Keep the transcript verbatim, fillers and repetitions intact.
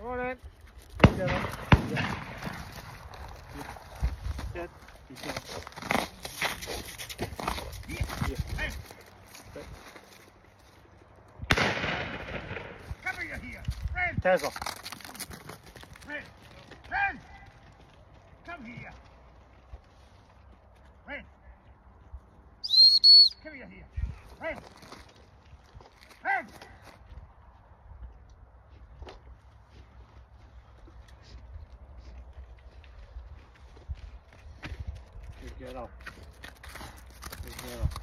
Come on in. Good girl. Yeah. Good. Good girl. Yeah. Hey. Good. Come here, here. Friend. Tesla. Friend. Friend. Come here. Friend. Come here, here. Friend. Friend. Good girl. Good girl.